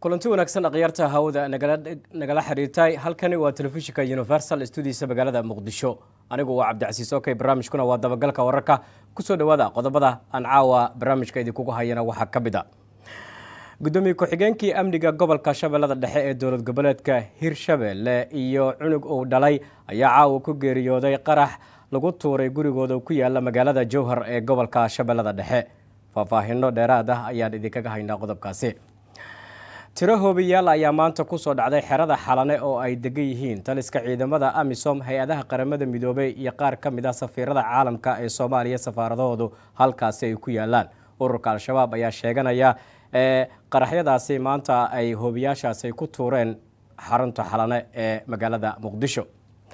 kulanti wanaagsan dhaqyarta hawada nagala xiriirtay halkani waa telefishinka Universal Studios magaalada Muqdisho anigu waa Cabdicasiis okay barnaamijkuna waa dabagalka wararka ku soo dhawaada qodobada aan caawa barnaamijka idinku hayana waxa ka mid ah gudoomiye ku-xigeenkii amniga gobolka Shabeellada Dhexe ee dowlad goboleedka Hirshabelle iyo cunug uu dhalay ayaa caawa ku geeriyooday qarax lagu tuuray gurigooda ku yaala magaalada Jowhar ee gobolka Shabeellada Dhexe faahfaahinno dheeraad ah ayaan idinkaga haynaa qodobkaasi tiro hoobiyaal ayaa maanta ku soo dhacday xerada xalane oo ay degan yihiin taliska ciidamada AMISOM hay'adaha qaramada midoobay iyo qaar ka mid ah safiirada caalamka ee Soomaaliya safaaradoodu halkaas ay ku yaalaan ururka al-shabaab ayaa sheeganaya qaraxyadaasi maanta ay hoobiyaashaasi ku tuureen xarunta xalane ee magaalada Muqdisho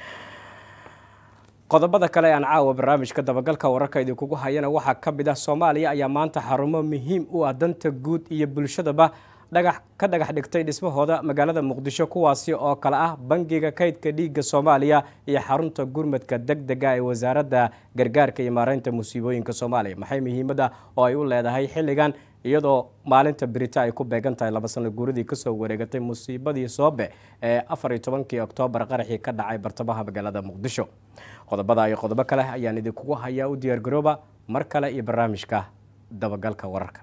qodobada kale aan caawa barnaamijka dabagalka wararka idinku hayana waxa ka mid ah Soomaaliya ayaa maanta xarumo muhiim u ah danta guud iyo bulshadaba dhagax dhigtay dhismahooda magaalada Muqdisho kuwaasi oo kala ah bangiga kaydka dhiigga Soomaaliya iyo xarunta gurmadka degdega ee wasaaradda gargaarka iyo maareynta musiibooyinka Soomaaliya maxay muhiimada oo ay u leedahay xilligan iyadoo maalinta Birita ay ku beegan tahay 2 sano guuradii ka soo wareegatay musiibadii Soobe ee 14 Oktoobar qaraxii ka dhacay bartamaha magaalada Muqdisho qodobada iyo qodobo kale ayaan idinku hayaa u diyaar garooba mar kale iyo barnaamijka dabagalka wararka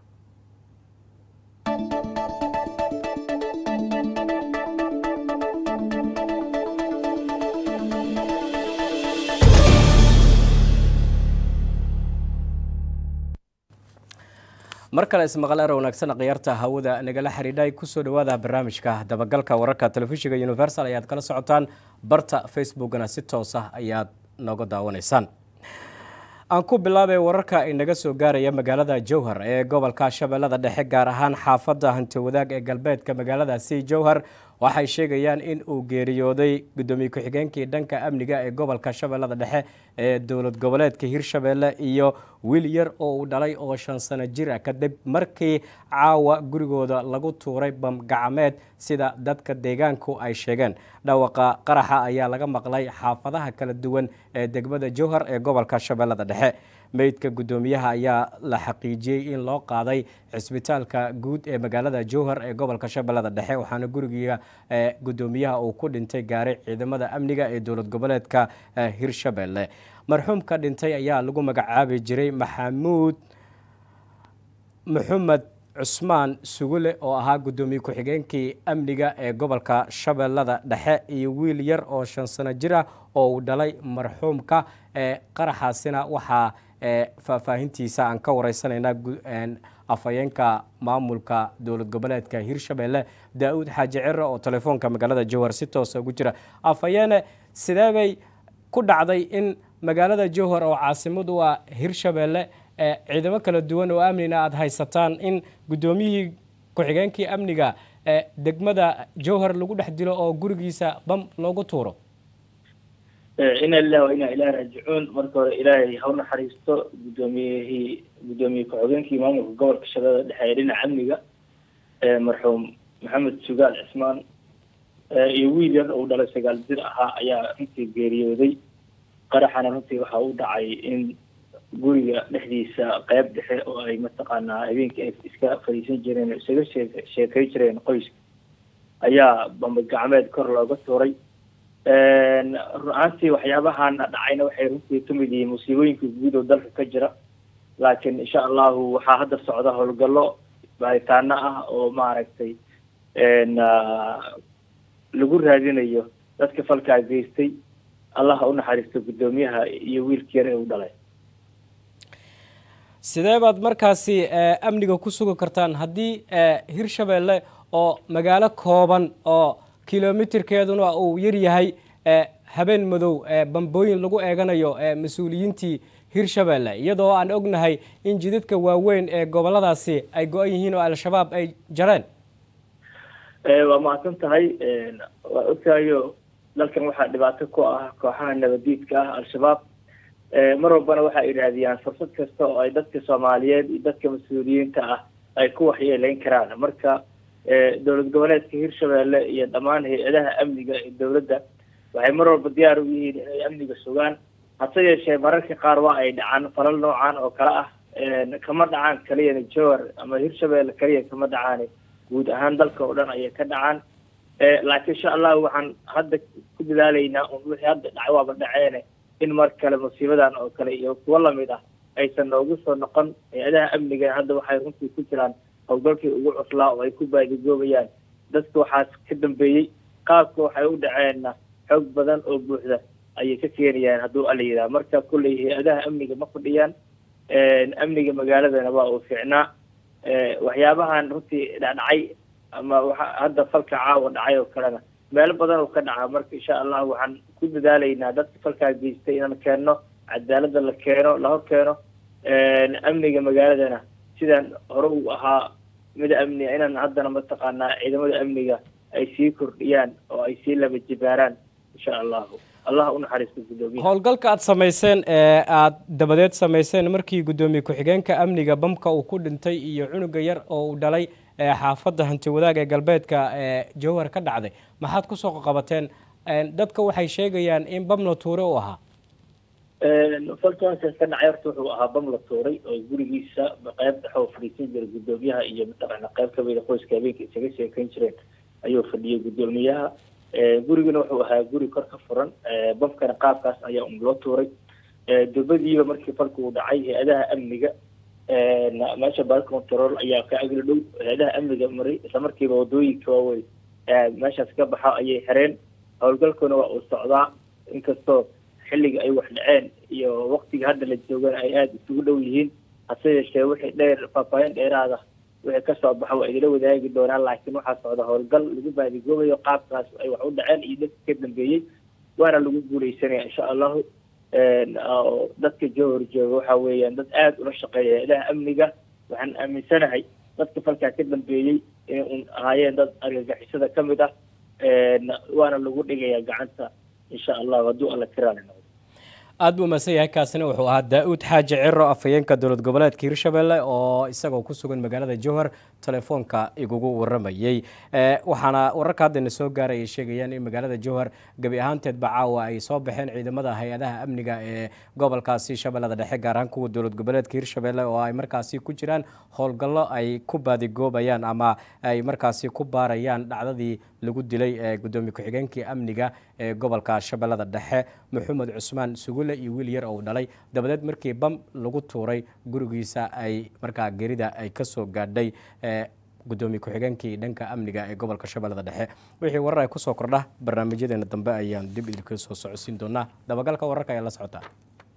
markale ismaqal wanaagsan qiyarta hawada nagala xiriiday ku soo dhawaada barnaamijka dabagalka wararka telefishinka Universal ayaad kala socotaan barta Facebookna si toos ah ayaad nooga daawanaysaan aan ku bilaabay wararka inaga soo gaaraya magaalada Jowhar ee gobolka Shabeellada Dhexe gaar ahaan xaafadda Hanti Wadaag ee galbeedka magaaladaasi Jowhar waxay sheegayaan in uu geeriyooday gudoomiye ku-xigeenkii dhanka amniga ee gobolka Shabeellada Dhexe ee dowlad goboleedka Hirshabelle iyo wiil yar oo uu dhalay oo 5 sano jir ah kadib markii caawa gurigooda lagu tuuray bam gacmeed sida dadka deegaanku ay sheegeen dhawaqa qaraxa ayaa laga maqlay xaafadaha kala duwan ee degmada Jowhar ee gobolka Shabeellada Dhexe meydka gudoomiyaha ayaa la xaqiijiyay in loo qaaday cisbitaalka guud ee magaalada Jowhar ee gobolka Shabeellada Dhexe waxaana guriga gudoomiyaha uu ku dhintay gaaray ciidamada amniga ee dowlad goboleedka Hirshabelle marxuumka dhintay ayaa lagu magacaabi jiray Maxamuud Cusmaan Sugule oo ahaa gudoomiye ku-xigeenkii amniga ee gobolka Shabeellada Dhexe iyo wiil yar oo 5 sano jir ah oo uu dhalay marxuumka qaraxaasina waxa faahfaahintiisa aan ka wareysanayna afayeenka maamulka dowlad goboleedka Hirshabelle Daawud Xaaji Cirro oo telefoonka magaalada Jowhar si toos ah ugu jira afayeene sidee ku dhacday in magaalada Jowhar oo caasimad u ah Hirshabelle ciidamo kala duwan oo amniga aad haysataan in gudoomiyihii ku-xigeenkii amniga degmada Jowhar lagu dhex dilo oo gurigiisa bam loogu tuuro إن الله وإنا إلى راجعون مركور إلهي هون حريستو قدومي كعوجين كي مامو قبل كشباب حيرنا عميقة مرحوم محمد سجال عثمان يويلر أو دل سجال زرعها يا أنتي جريودي قرحنا أنتي وحاول دعي إن قوي نحديث قيب دحى أو أي متقنا أبين كيف إسكاء فريسين جرين سجل شيء جرين قيس أيا بمجمعات كرلا قصوري runtii waxyaabahan dhacayna waxay runtii tumid yihiin musiibooyinka guud oo dalka ka jira laakiin insha Allah waxa hadda socda howlgallo baaritaano ah oo maaragtay lagu raadinayo dadka falka geystay Allah u naxariisto gudoomiyaha iyo wiilkii yar ee uu dhalay sidee baad markaasi amniga ku sugi kartaan haddii Hirshabelle oo magaalo kooban oo kilomitirkeeduna uu yar yahay habeen madow bambooyin lagu eeganayo mas'uuliyiintii Hirshabelle iyadoo aan ognahay in jidadka waaweyn ee goboladaasi ay go'an yihiin oo al-shabaab ay jareen waa maasan tahay waa ogtahay dalkan waxa dhibaato ku ah kooxaha nabadiidka ah al-shabaab mar walbana waxa ay raadiyaan fursad kasta oo ay dadka Soomaaliyeed iyo dadka mas'uuliyiinta ah ay ku waxyeeleyn karaan marka dowlad goboleedka Hirshabelle iyo dhamaan hay'adaha amniga ee dowladda waxay mar walba diyaar u yihiin inay amniga sugaan hase yeeshee mararka qaar waa ay dhacaan falal noocan oo kala ah kama dhacaan kaliya Jowhar ama Hirshabelle kaliya kama dhacaan guud ahaan dalka oo dhan ayay ka dhacaan laakiin insha allah waxaan hadda ku dadaalaynaa un wixii hadda dhacay waaba dhaceene in mar kale musiibadan oo kale iyo kuwo lamid ah aysan noogu soo noqon hay-adaha amniga hadda waxay runtii ku jiraan howlgalkii ugu cuslaa oo ay ku baadigoobayaan dadka waxaas ka dambeeyey qaabka waxay u dhaceenna xoog badan oo buuxda ayay ka keenayaan hadduu alla yidhaha marka kulley hay-adaha amniga ma fadhiyaan amniga magaaladana waa uu fiicnaa waxyaabahan runtii dhacdhacay ama hadda falka caawa dhacay oo kalena meelo badan oo ka dhaca marka insha allah waxaan ku dadaalaynaa dadka falkaa geystay inaan keenno cadaalada la keeno la hor keeno amniga magaaladana sidaan hore uu ahaa mida amniga inaan haddana mataqaanaa ciidamada amniga ay sii kordhiyaan oo ay sii laba jibaaraan insha allahu allah u naxariisto guddoomiyaha howlgalka aad samayseen aad dabadeed samayseen markii guddoomiye ku-xigeenka amniga bamka uu ku dhintay iyo cunuga yar oo uu dhalay xaafadda hanti wadaag ee galbeedka jowhar ka dhacday maxaad kusoo qabateen dadka waxay sheegayaan in bam la tuure u ahaa falkaas ka dhacay horta wuxuu ahaa bam la tuuray oo gurigiisa qayb dhexoo fadhiisan jiray guddoomiyaha iyo mataqaana qayb kamida qoyska habeenka isaga sheekayn jireen ayuu fadhiyay guddoomiyaha gurigana wuxuu ahaa guri kor ka furan bamkana qaabkaas ayaa loo tuuray dubadiiba markii falka uu dhacay hay-adaha amniga meesha bar control ayaa ka agla dhow hay-adaha amniga maray isla markiiba wadooyinka waaweyn meeshaas ka baxa ayay xireen howlgalkuna waa uu socdaa inkastoo xilliga ay wax dhaceen iyo waqtiga hadda la joogana ay aada isugu dhow yihiin hase yeeshee wixii dheer faahfaahin dheeraada wixii kasoo baxa waa idila wadaagi doonaan laakiin waxaa socda howlgal lagu baadigoobayo qaabkaas ay wax u dhaceen iyo dadka ka dambeeyey waana lagu guuleysanaya insha allahu dadka jowhar jooga waxa weeyaan dad aada ula shaqeeya hay-adaha amniga waxaan aaminsanahay dadka falkaa ka dambeeyey inay ahaayeen dad argagixisada ka mid ah waana lagu dhigayaa gacanta insha allahu hadduu alla kiraali noqdo aad buu umahadsan yahay kaasina wuxuu ahaa daa-uud xaaji ciro afhayeenka dowlad goboleedka hirshabelle oo isagoo ku sugan magaalada jowhar telefoonka igugu waramayey waxaana wararka haddana soo gaaray ay sheegayaan in magaalada jowhar gebi ahaanteedba caawa ay soo baxeen ciidamada hay-adaha amniga ee gobolkaasi shabeellada dhexe gaar ahaan kuwa dowlad goboleedka hirshabelle oo ay markaasi ku jiraan howlgallo ay ku baadigoobayaan ama ay markaasi ku baarayaan dhacdadii lagu dilay gudoomiye ku-xigeenkii amniga ee gobolka shabeellada dhexe maxamed cusmaan sugule iyo wiil yar oo dhalay dabadeed markii bam lagu tuuray gurigiisa ay markaa gerida ay ka soo gaadhay gudoomiye ku-xigeenkii dhanka amniga ee gobolka shabeellada dhexe wixii warar ay kusoo kordha barnaamijyadeena dambe ayaan dib idinka soo socodsiin doonaa dabagalka wararka ayaa la socotaa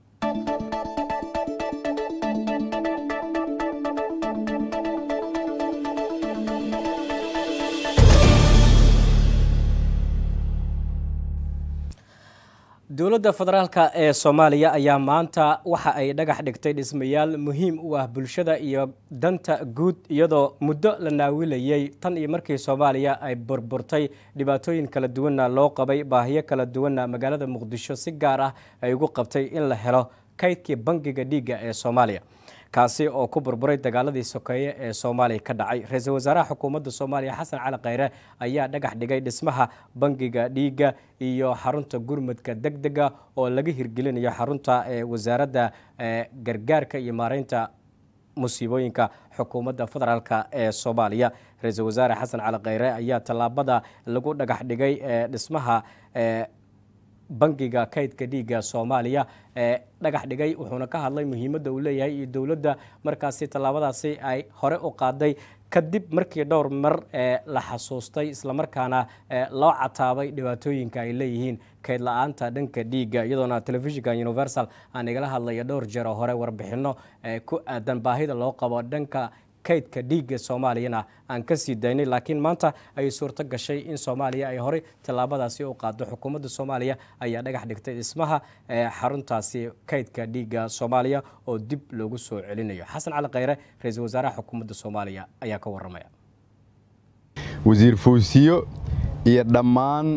dowladda federaalka ee Soomaaliya ayaa maanta waxa ay dhagax dhigtay dhismayaal muhiim u ah bulshada iyo danta guud iyadoo muddo la naawilayay tan iyo markii Soomaaliya ay burburtay dhibaatooyin kala duwan loo qabay baahiyo kala duwan magaalada Muqdisho si gaar ah ay ugu qabtay in la helo kaydkii bangiga dhiigga ee Soomaaliya kaasi oo ku burburay dagaaladii sokeeye ee Soomaaliya ka dhacay ra'iisul wasaaraha xukuumadda Soomaaliya Xasan Cali Khayre ayaa dhagax dhigay dhismaha bangiga dhiigga iyo xarunta gurmadka degdega oo laga hirgelinayo xarunta wasaaradda gargaarka iyo maareynta musiibooyinka xukuumadda federaalka ee Soomaaliya ra'iisul wasaare Xasan Cali Khayre ayaa talaabada lagu dhagax dhigay dhismaha bangiga kaydka dhiigga Soomaaliya dhagax dhigay wuxuuna ka hadlay muhiimadda uu leeyahay iyo dawladda markaasi talaabadaasi ay hore u qaaday kadib markii dhowr mar la xasuustay isla markaana loo cataabay dhibaatooyinka ay leeyihiin kayd la'aanta dhanka dhiigga iyadoona telefishinka Universal aan igala hadlay dhowr jeer hore warbixino ku aadan baahida loo qabo dhanka kaydka dhiigga Soomaaliyana aan ka sii daynay laakiin maanta ay suurto gashay in Soomaaliya ay hore talaabadaasi u qaado xukuumadda Soomaaliya ayaa dhagax dhigtay dhismaha xaruntaasi kaydka dhiigga Soomaaliya oo dib loogu soo celinayo Xasan Cali Khayre ra'iisul wasaaraha xukuumadda Soomaaliya ayaa ka waramaya wasiir Fuusiyo iyo dhammaan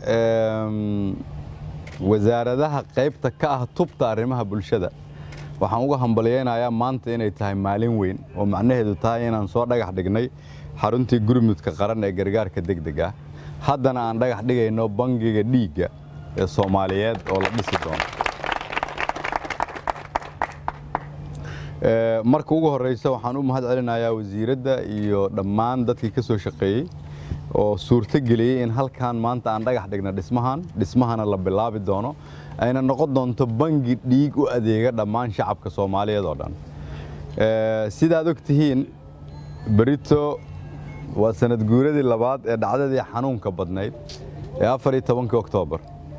wasaaradaha qaybta ka ah tubta arrimaha bulshada waxaan uga hambalyeeynaya maanta inay tahay maalin weyn oo macnaheedu tahay inaan soo dhagax dhignay xaruntii gurmudka qaran ee gargaarka degdega haddana aan dhagax dhigayno bangiga dhiigga ee Soomaaliyeed oo la dhisi doono marka ugu horeysa waxaan u mahad celinayaa wasiiradda iyo dhammaan dadkii ka soo shaqeeyey oo suurto geliyey in halkan maanta aan dhagax dhigna dhismahana la bilaabi doono ayna noqon doonto bangi dhiig u adeega dhammaan shacabka Soomaaliyeed oo dhan sidaad ogtihiin berito waa sanad guuradii labaad ee dhacdadii xanuunka badnayd ee 14 Oktoobar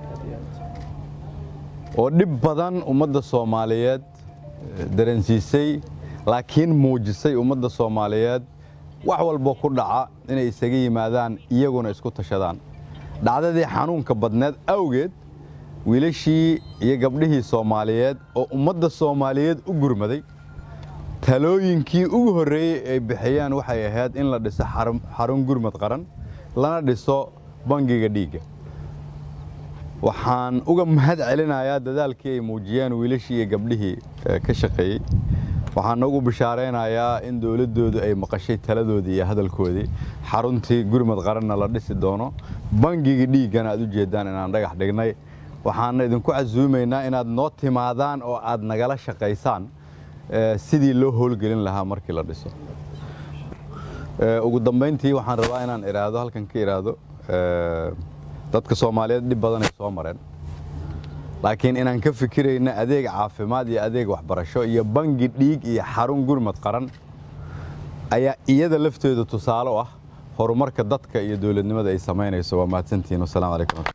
oo dhib badan ummadda Soomaaliyeed dareensiisay laakiin muujisay ummadda Soomaaliyeed wax walba ku dhaca inay isaga yimaadaan iyaguna isku tashadaan dhacdadii xanuunka badneed awgeed wiilashii iyo gabdhihii Soomaaliyeed oo ummadda Soomaaliyeed u gurmaday talooyinkii ugu horeeyay ay bixiyaan waxay ahayd in la dhiso xarun gurmad qaran lana dhiso bangiga dhiigga waxaan uga mahad celinayaa dadaalkii ay muujiyeen wiilashii iyo gabdhihii ka shaqeeyay waxaan ugu bishaareeynayaa in dawladoodu ay maqashay taladoodii iyo hadalkoodii xaruntii gurmad qaranna la dhisi doono bangiga dhiiggana aad u jeedaan inaan dhagax dhignay waxaan idinku casuumaynaa inaad noo timaadaan oo aad nagala shaqaysaan sidii loo howlgelin lahaa markii la dhiso ugu dambeyntii waxaan rabaa inaan iraado halkan ka iraado dadka Soomaaliyeed dib badan ay soo mareen laakiin inaan ka fikirayna adeeg caafimaad iyo adeeg waxbarasho iyo bangi dhiig iyo xarun gurmad qaran ayaa iyada lafteedu tusaale ah horumarka dadka iyo dawladnimada ay sameynayso waa mahadsantiin wassalaamu calaykum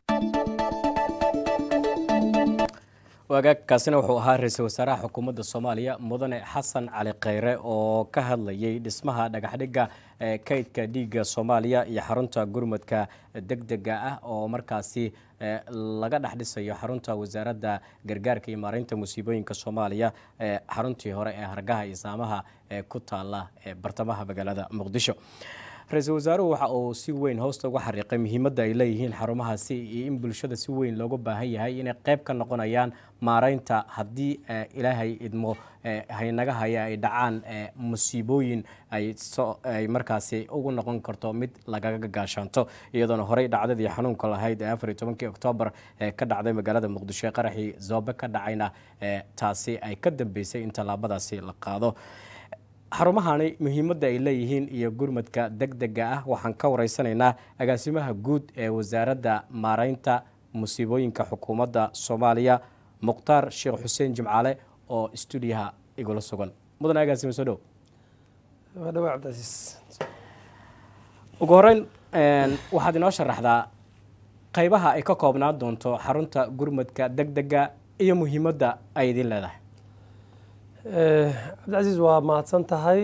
wagaagkaasina wuxuu ahaa ra'iisul wasaaraha xukuumadda Soomaaliya mudane Xasan Cali Khayre oo ka hadlayay dhismaha dhagaxdhiga kaydka dhiigga Soomaaliya iyo xarunta gurmadka degdega ah oo markaasi laga dhaxdhisayo xarunta wasaaradda gargaarka iyo maareynta musiibooyinka Soomaaliya xaruntii hore ee hargaha iyo saamaha ku taala bartamaha magaalada Muqdisho ra'iisul wasaaruhu waxa uu si weyn hoosta uga xariiqay muhiimadda ay leeyihiin xarumahaasi iyo in bulshada si weyn looga baahan yahay inay qayb ka noqonayaan maareynta haddii ilaahay idmo haynaga haya ay dhacaan musiibooyin ay markaasi ugu noqon karto mid lagaga gaashaanto iyadoona horey dhacdadii xanuunka lahayd 14 Oktoobar ka dhacday magaalada Muqdisho qaraxii Zoobe ka dhacayna taasi ay ka dambeysay in talaabadaasi la qaado xarumahani muhiimadda ay leeyihiin iyo gurmadka degdega ah waxaan ka wareysanaynaa agaasimaha guud ee wasaaradda maareynta musiibooyinka xukuumadda Soomaaliya Muqtaar Sheekh Xuseen Jimcaale oo stuudiyaha igula sugan mudane agaasimo soo dhow Cabdicasiis ugu horeyn waxaad inoo sharaxdaa qaybaha ay ka koobnaan doonto xarunta gurmadka degdega iyo muhiimadda ay idin leedahay Cabdicasiis waa mahadsan tahay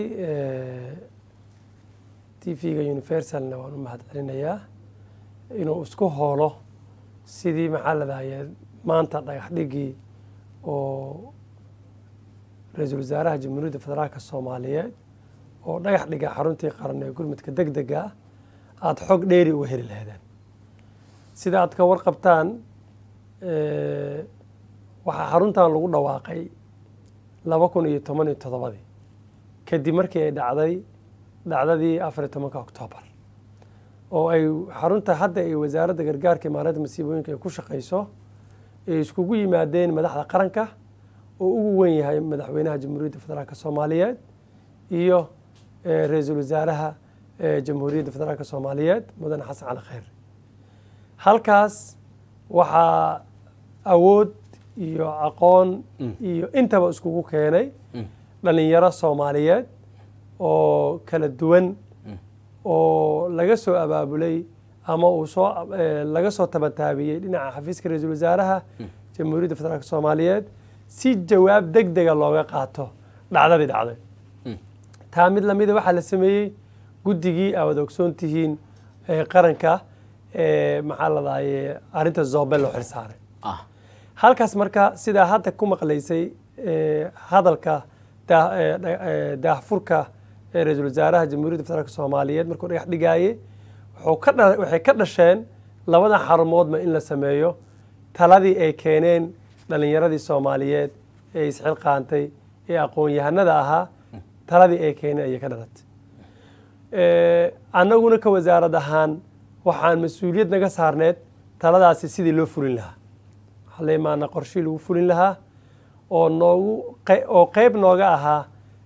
TV-ga Universalna waan u mahad celinayaa inuu isku hoolo sidii maxaa la dhahayaa maanta dhagax dhigii oo ra'iisul wasaaraha Jamhuuriyadda Federaalka Soomaaliyeed oo dhagax dhiga xaruntii qaran ee gurmadka degdega ah aad xog dheeri u heli lahaydeen sida aad ka warqabtaan waxaa xaruntan lagu dhawaaqay 2017 kadib markii ay dhacdadii 14 Oktoobar oo ay xarunta hadda ay wasaaradda gargaarka iyo maareynta musiibooyinka ay ku shaqeyso ay iskugu yimaadeen madaxda qaranka oo ugu weyn yahay madaxweynaha Jamhuuriyadda Federaalka Soomaaliyeed iyo ra'iisul wasaaraha Jamhuuriyadda Federaalka Soomaaliyeed mudane Xasan Cali Khayre halkaas waxaa awood iyo aqoon iyo intaba iskugu keenay dhalinyaro Soomaaliyeed oo kala duwan oo laga soo abaabulay ama uu soo laga soo tabataabiyay dhinaca xafiiska ra'iisul wasaaraha Jamhuuriyadda Federaalka Soomaaliyeed si jawaab degdeg ah looga qaato dhacdadii dhacday taa mid lamid ah waxa la sameeyay guddigii aad ogsoontihiin qaranka maxaa la dhahayaa arinta Zoobe loo xilsaaray halkaas marka sida hadda ku maqlaysay hadalka daahfurka ra'iisul wasaaraha Jamhuuriyadda Federaalka Soomaaliyeed markuu dhagax dhigayay waxay ka dhasheen labada xarumoodba in la sameeyo taladii ay keeneen dhalinyaradii Soomaaliyeed ee isxilqaantay ee aqoon-yahanada ahaa taladii ay keeneen ayay ka dhalatay annaguna ka wasaarad ahaan waxaan mas-uuliyad naga saarneed taladaasi sidii loo fulin lahaa waxaa la imaana qorshii lagu fulin lahaa oo qayb nooga ahaa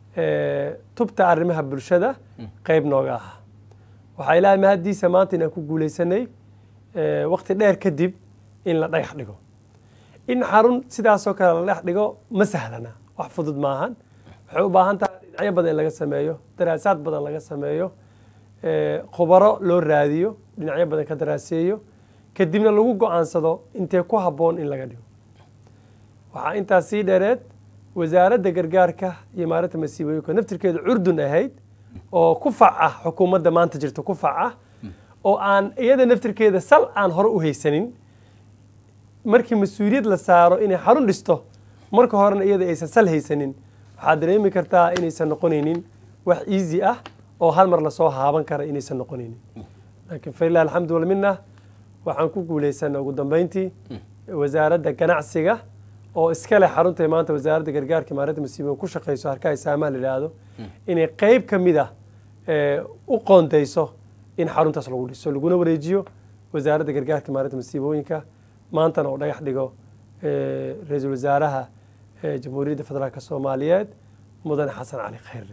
tubta arrimaha bulshada qayb nooga ah waxaa ilaahay mahadiisa maanta inaan ku guulaysanay waqti dheer kadib in la dhagax dhigo in xarun sidaasoo kale la dhex dhigo ma sahlana wax fudud maahan waxay u baahan tahay dhinacyo badan in laga sameeyo daraasaad badan laga sameeyo khubaro loo raadiyo dhinacyo badan ka daraaseeyo kadibna lagu go'aansado intee ku habboon in laga dhigo waxaa intaas sii dheereed wasaaradda gargaarka iyo maareynta masiibooyinka naftirkeeda curdun ahayd oo ku fac ah xukuumadda maanta jirta ku fac ah oo aan iyada naftirkeeda sal aan hore u haysanin markii mas-uuliyad la saaro inay xarun dhisto marka horena iyada aysan sal haysanin waxaad dareemi kartaa inaysan noqonaynin wax easy ah oo hal mar lasoo haaban kara inaysan noqonaynin laakiin falilah alxamdu walminna waxaan ku guulaysanay ugu dambeyntii wasaaradda ganacsiga oo iska leh xarunta maanta wasaaradda gargaarka maareynta masiibooyinka ku shaqeyso harkaha saamaha la yidhaahdo inay qayb ka mid ah u qoondeyso in xaruntaas lagu dhiso laguna wareejiyo wasaaradda gargaarka maareynta masiibooyinka maantana oo dhagax dhigo ra-iisul wasaaraha jamhuuriyadda federaalka soomaaliyeed mudane xasan cali khayre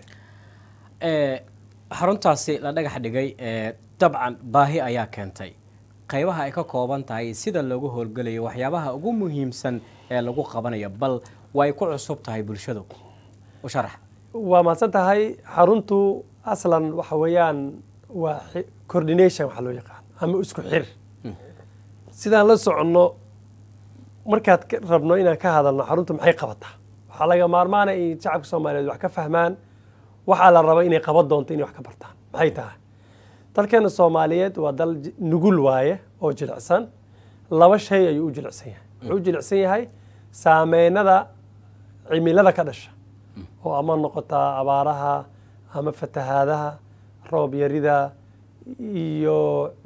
xaruntaasi la dhagax dhigay dabcan baahi ayaa keentay qaybaha ay ka kooban tahay sida loogu howlgelayo waxyaabaha ugu muhiimsan ee lagu qabanayo bal way ku cusub tahay bulshadu u sharax waa mahadsan tahay xaruntu aslan waxa weeyaan waa coordination waxa loo yaqaan ama isku xir sidaan la soconno markaad rabno inaan ka hadalno xaruntu maxay qabataa waxaa laga maarmaana in shacabka soomaaliyeed wax ka fahmaan waxaa la raba inay qaban doonto inay wax ka bartaan maxay tahay dalkeena soomaaliyeed waa dal nugul waaye oo jilicsan laba shay ayuu u jilicsan yahay wuxuu u jilicsan yahay saameynada cimilada ka dhasha oo ama noqotaa abaaraha ama fatahaadaha roob yarida iyo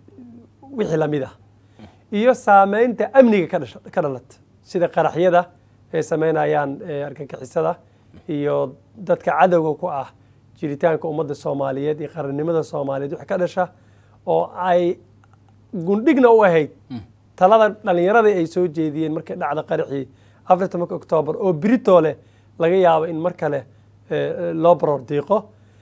wixii lamid ah iyo saameynta amniga ka dhalata sida qaraxyada ay sameynayaan argagixisada iyo dadka cadowga ku ah jiritaanka ummadda soomaaliyeed iyo qarannimada soomaaliyeed wixii ka dhasha oo ay gundhigna u ahayd talada dhallinyaradii ay soo jeediyeen markay dhacda qaraxii 14 Oktoobar oo Britoole laga yaabo in mar kale loo baroor diiqo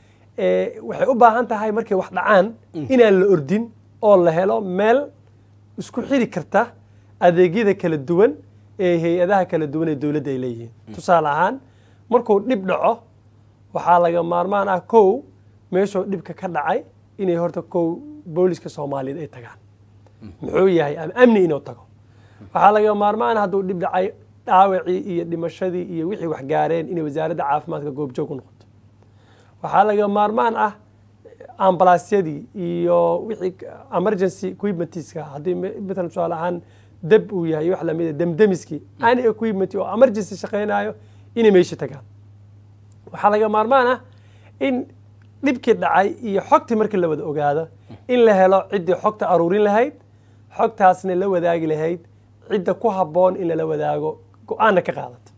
waxay u baahan tahay markay wax dhacaan inaan la ordin oo la helo meel isku xiri karta adeegyada kala duwan ee hay-adaha kala duwan ee dowladda ay leeyihiin tusaale ahaan markuu dhib dhaco waxaa laga maarmaan ah kow meeshuu dhibka ka dhacay inay horta kow booliska soomaaliyeed ay tagaan muxuu yahay ama amni inuu tago waxaa laga maarmaan ah hadduu dhib dhacay dhaawacii iyo dhimashadii iyo wixii wax gaareen inay wasaaradda caafimaadka goobjoog u noqoto waxaa laga maarmaan ah ambalaasyadii iyo wixii emergency equipmentska haddii matalan tusaale ahaan dab uu yahay wax lamid ah damdamiskii any equipment oo emergency shaqeynayo inay meesha tagaan waxaa laga maarmaan ah in dhibkii dhacay iyo xogtii markii la wada ogaado in la helo ciddii xogta aruurin lahayd xogtaasna la wadaagi lahayd cidda ku habboon in lala wadaago go-aanna ka qaadato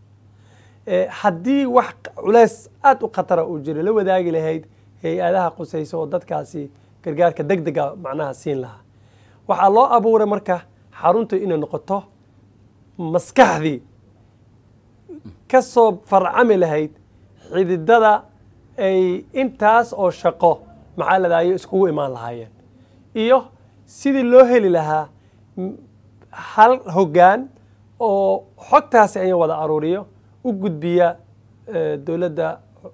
haddii wax culays aad u khatara uu jiro la wadaagi lahayd hay-adaha qusayso oo dadkaasi gargaarka degdega macnaha siin lahaa waxaa loo abuuray marka xaruntu inay noqoto maskaxdii ka soo farcami lahayd xididada ay intaas oo shaqo maxaa ladaayo iskugu imaan lahaayeen iyo sidii loo heli lahaa hal hoggaan oo xogtaasi ayan wada aruuriyo u gudbiya dowladda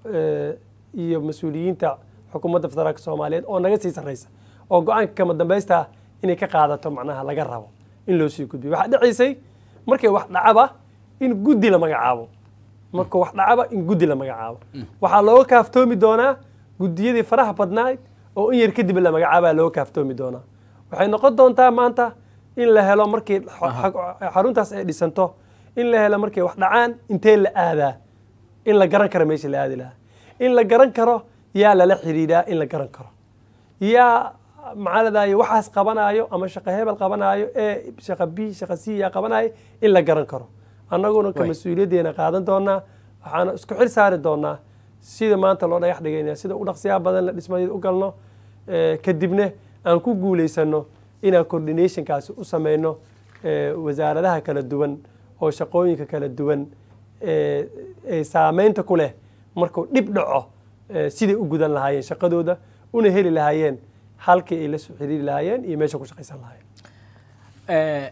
iyo mas-uuliyiinta xukuumadda federaalka soomaaliyeed oo naga sii sarreysa oo go-aanka kama dambaysta inay ka qaadato macnaha laga rabo in loo sii gudbiyo waxaa dhacaysay markay wax dhacaba in guddi la magacaabo marka wax dhacaba in guddi la magacaabo waxaa looga kaaftoomi doonaa guddiyadii faraha badnayd oo in yar kadib la magacaabaa looga kaaftoomi doonaa waxay noqon doontaa maanta in la helo markii xaruntaas ay dhisanto in la helo markay wax dhacaan intee la aadaa in la garan karo meesha la aadi lahaa in la garan karo yaa lala xidhiidhaa in la garan karo yaa maxaa ladaayo waxaas qabanayo ama shaqo hebel qabanayo ee shaqo b shaqo c yaa qabanayo in la garan karo annaguna ka mas-uuliyaddeena qaadan doonaa waxaana isku xil saari doonaa sida maanta loo dhagax dhigayna sida u dhaqsiyaa badan la dhismadeed u galno kadibna aan ku guulaysano inaan coordinationkaasi u sameyno wasaaradaha kala duwan oo shaqooyinka kala duwan ee saameynta ku leh markuu dhib dhaco siday u gudan lahaayeen shaqadooda una heli lahaayeen halkii ay la soo xiriiri lahaayeen iyo meesha ku shaqaysan lahaayeen.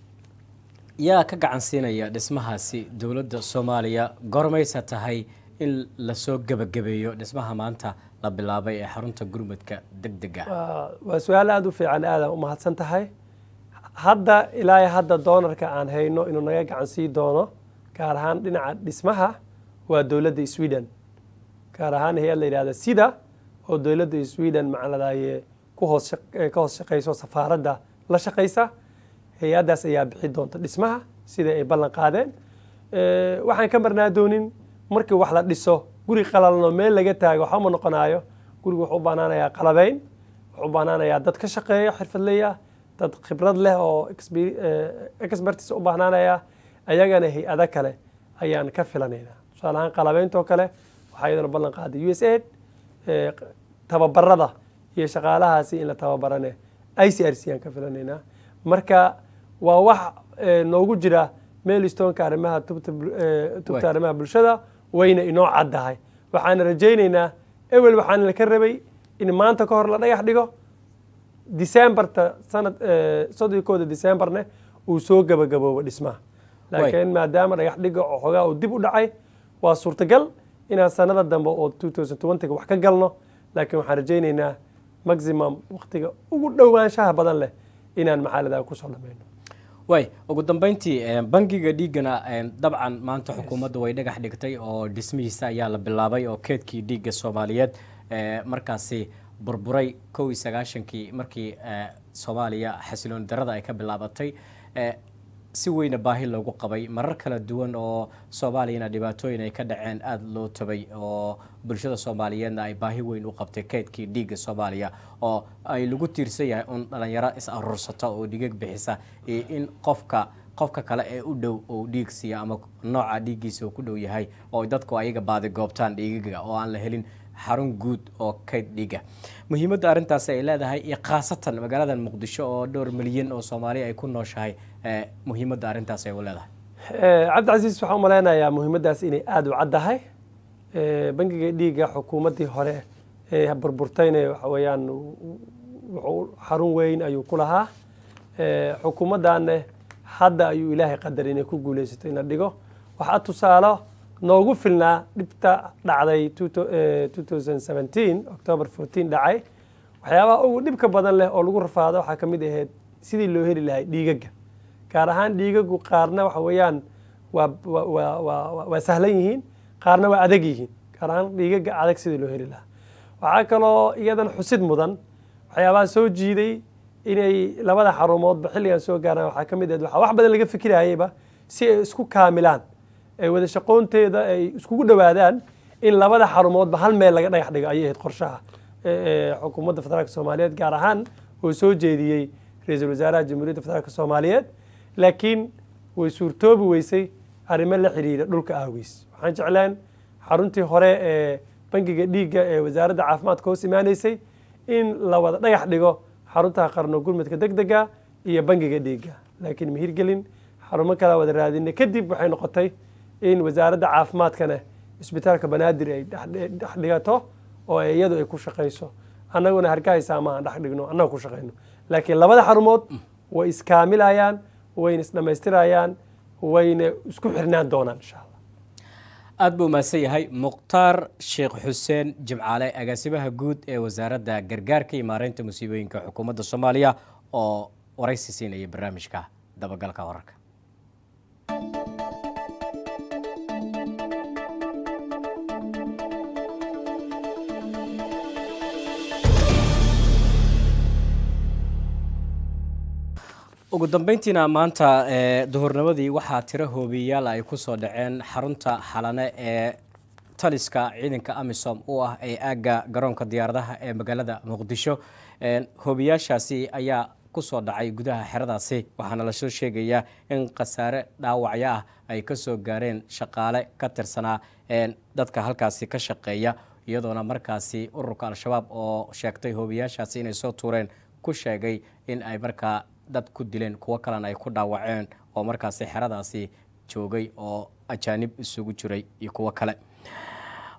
yaa ka gacan siinaya dhismahaasi dowladda Soomaaliya gormaysa tahay in la soo gabagabeeyo dhismaha maanta la bilaabay ee xarunta gurmadka degdega waa su'aal aad u fiican aad u mahadsan tahay. hadda ilaa hadda doonarka aan hayno inuu naga gacan sii doono gaar ahaan dhinaca dhismaha waa dowladda Sweden, gaar ahaan hay'ad la yiraahdo sida oo dowladda Sweden macaladaye ka hoos shaqeyso safaaradda la shaqeysa. hay'adaas ayaa bixi doonta dhismaha sida ay ballan qaadeen. waxaan ka marnaa doonin markii wax la dhiso guri qalalno meel laga taago waxa ma noqonayo. gurigu wuxuu u baahnaanayaa qalabeyn, wuxuu u baahnaanayaa dad ka shaqeeya xirfadley ah, dad khibrad leh oo expertise u baahnaanaya. ayagana hay'ado kale ayaan ka filanaynaa. tusaale ahaan qalabeynto kale waxaa iyadana ballan qaaday USAID. tababarada iyo shaqaalahaasi in la tababarane ICRC aan ka filanaynaa. marka waa wax noogu jira meelstoneka arrimaha tubta arrimaha bulshada wayna inoo caddahay. waxaan rajaynaynaa ewel waxaan la ka rabay in maanta ka hor la dhagax dhigo Decemberta sanad 31 Decemberne uu soo gabagaboobo dhismaha. laakiin maadaama dhagax dhiga oo xogaa uu dib u dhacay waa suurtagal inaan sanada dambe oo 2020 wax ka galno. laakiin waxaan rajaynaynaa maximum waqtiga ugu dhowaanshaha badan leh inaan maxalada ku soo dhameeyno. ugu dambeyntii bangiga dhiigana dabcan maanta xukuumadda way dhagax dhigtay oo dhismihiisa ayaa la bilaabay oo keedkii dhiigga Soomaaliyeed markaasi burburay 1990kii markii Soomaaliya xasiloon darada ay ka bilaabatay. si weyn baahi loogu qabay marar kala duwan oo Soomaaliyana dhibaatooyin ay ka dhaceen aad loo tabay oo bulshada Soomaaliyeedna ay baahi weyn u qabtay keedkii dhiigga Soomaaliya oo ay lagu tiirsan yahay in dhalinyaro is aruursata oo dhiig bixisa in qofka kale ee u dhow oo dhiig siiya ama nooca dhiigiisa uu ku dhow yahay oo dadku ayaga baadi goobtaan dhiigiga oo aan la helin xarun guud oo kayd dhiiga. muhiimadda arintaas ay leedahay iyo khaasatan magaalada Muqdisho oo 2 milyan oo Soomaali ay ku nooshahay muhiimadda arintaas ay u leedahay. Cabdicasiis waxaan u maleynayaa muhiimaddaas inay aad u caddahay. bangiga dhiiga xukuumaddii hore ee burburtayna waxa weeyaan wuxuu xarun weyn ayuu ku lahaa. xukuumaddaana hadda ayuu ilaahay qadar inay ku guuleysatay in la dhigo. waxaa tusaale noogu filnaa dhibta dhacday 2017 October 14 dhacay. waxyaabaha ugu dhibka badan leh oo lagu rafaado waxaa ka mid ahayd sidii loo heli lahay dhiigaga. gaar ahaan dhiigagu qaarna waxa weeyaan waa sahlan yihiin, qaarna waa adag yihiin. gaar ahaan dhiigaga adag sidii loo heli lahaa. waxaa kaloo iyadan xusid mudan waxyaabaha soo jiiday inay labada xarumoodba xilligan soo gaaraan waxaa ka mid ahayd waxaa wax badan laga fikirayayba si ay isku kaamilaan ay wada shaqoonteeda ay iskugu dhawaadaan in labada xarumoodba hal meel laga dhagax dhigo ayay ahayd qorshaha xukuumadda federaalka Soomaaliyeed gaar ahaan oo soo jeediyey ra'iisul wasaaraha Jamhuuriyadda Federaalka Soomaaliyeed. laakiin way suurtoobi weysay arrimo la xiriira dhulka aawiis. waxaan jeclaan xaruntii hore ee bangiga dhiigga ee wasaaradda caafimaadka hoos imaanaysay in la wada dhagax dhigo xarunta qarno gurmadka degdega iyo bangiga dhiigga. laakiin mihir gelin xarumo kala wada raadinay kadib waxay noqotay in wasaaradda caafimaadkana isbitaalka Banaadir ay dhex dhigato oo iyadu ay ku shaqeyso. annaguna hargeysa ma aan dhex dhigno annagu ku shaqeyno. laakiin labada xarumood way iskaamilayaan, wayna isdhamaystirayaan, wayna isku xirnaan doonaan insha Allah. aad buu maasan yahay Mukhtaar Sheekh Xuseen Jimcaale agaasimaha guud ee wasaaradda gargaarka iyo maareynta musiibooyinka xukuumadda Soomaaliya oo waraysi siinaya barnaamijka dabagalka wararka. ugu dambeyntiina maanta duhurnimadii waxaa tiro hoobiyaal ay ku soo dhaceen xarunta xalane ee taliska ciidanka AMISOM oo ah ee aaga garoonka diyaaradaha ee magaalada Muqdisho. hoobiyaashaasi ayaa ku soo dhacay gudaha xeradaasi waxaana la soo sheegayaa in qasaare dhaawacyo ah ay ka soo gaareen shaqaale ka tirsanaa dadka halkaasi ka shaqeeya iyadoona markaasi ururka al-shabaab oo sheegtay hoobiyaashaasi inay soo tuureen ku sheegay in ay markaa dad ku dileen kuwa kalena ay ku dhaawaceen oo markaasi xeradaasi joogay oo ajaanib isugu jiray iyo kuwa kale.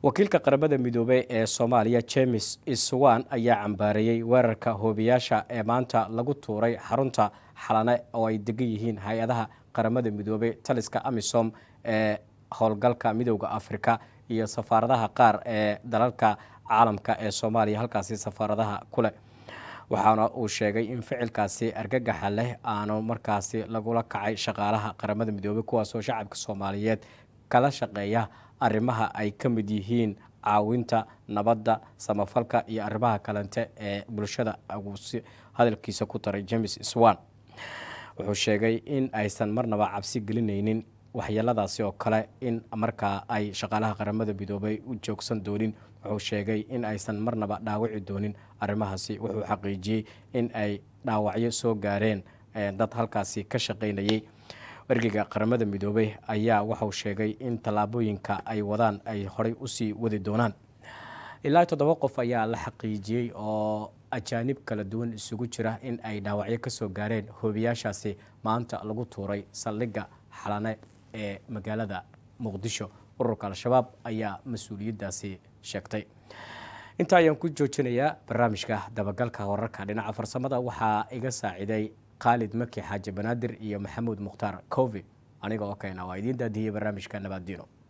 wakiilka qaramada midoobey ee Soomaaliya James Iswan ayaa cambaareeyay weerarka hoobiyaasha ee maanta lagu tuuray xarunta Xalane oo ay degan yihiin hay-adaha qaramada midoobey taliska AMISOM ee howlgalka midowga Afrika iyo safaaradaha qaar ee dalalka caalamka ee Soomaaliya halkaasi safaaradaha kule waxaana uu sheegay in ficilkaasi argagaxa leh aanu markaasi lagula kacay shaqaalaha qaramada midoobey kuwaas oo shacabka Soomaaliyeed kala shaqeeya arrimaha ay ka mid yihiin caawinta nabadda samafalka iyo arrimaha kalente ee bulshada hadalkiisa ku taray James Iswan wuxuu sheegay in aysan marnaba cabsi gelinaynin waxyeeladaasi oo kale in markaa ay shaqaalaha qaramada midoobey u joogsan doonin wuxuu sheegay in aysan marnaba dhaawici doonin arrimahaasi wuxuu xaqiijiyey in ay dhaawacyo soo gaareen dad halkaasi ka shaqaynayay wargeyga qaramada midoobey ayaa wuxuu sheegay in tallaabooyinka ay wadaan ay horey usii wadi doonaan ilaa 7 qof ayaa la xaqiijiyey oo ajaanib kala duwan isugu jira in ay dhaawacyo ka soo gaareen hoobiyaashaasi maanta lagu tuuray saldhigga Xalane ee magaalada Muqdisho ururka al-shabaab ayaa mas'uuliyadaasi sheegtay inta ayaan ku joojinayaa barnaamijka dabagalka wararka dhinaca farsamada waxaa iga saaciday Khalid Maki Xaaji Banaadir iyo Maxamuud Mukhtaar Kovi aniga oo keenaa waa idin daadiyay barnaamijka nabaddiino